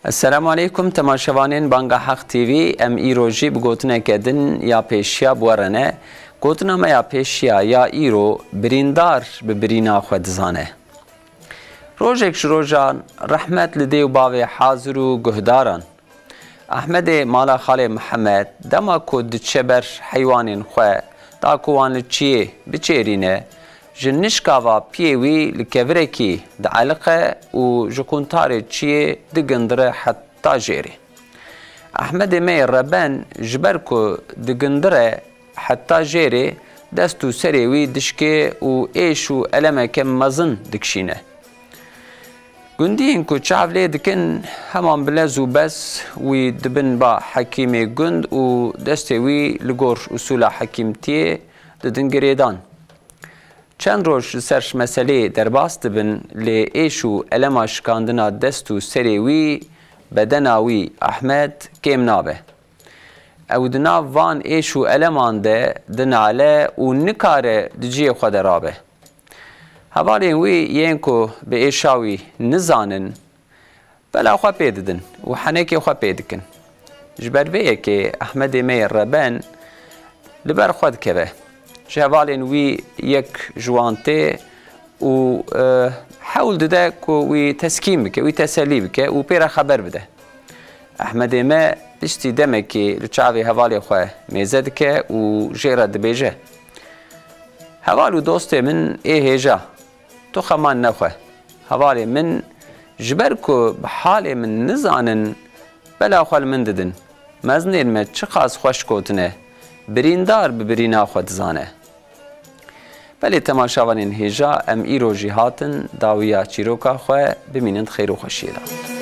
السلام علیکم تماشاوانین بانگا حق تیوی ام ایروجی بگوتنه کدن یا پیشیا بورنه گوتنه ما یا پیشیا یا ایرو بریندار به برینا خود زانه روزک روزان رحمت لدی و باوی حاضر و گهداران احمد مالا خال محمد دما کود چبر حیوان خواه دا کوان لچیه بچیرینه جنشکاوا پیوی لکورکی دعلقه و جکونتار چیه دگندره حتی جیری احمد می ربان جبرکو دگندره حتی جیری دستو سریوی دشکه و ایشو علمه کم مزن دکشینه گندین کو چاوله دکن همان بلزو بس وی دبن با حکیم گند و دستوی لگور اصول حکیمتیه ددنگریدان چند روز سرش مسئله درباست بن لی ایشو علم شکاندنا دستو سریوی بدناوی احمد کم نابه او دنا وان ایشو علمان ده دناله و نکاره دجی خود رابه هوالین وی ینکو به ایشاوی نزانن بلا خواه پیددن و حنکی خواه پیدکن جبر ویه که احمد می ربان لبر خود که جوالین وی یک جوانته و حاول ده کو وی تسکیم بکه وی تسلی بکه و پیرا خبر بده احمد ما دشتی دمه که لچاوی حوالی خواه میزد که و جیره دبیجه حوالو دوست من هیجا تو خمان نخواه حوالی من جبر کو بحال من نزانن بلا خوال من ددن مزنین ما چه خاص خوش کوتنه بریندار به برینا خود زانه بله تماشاوانین هیجا ام ایرو جهاتن داویا چیروکا خواه بمینند خیر و خوشیده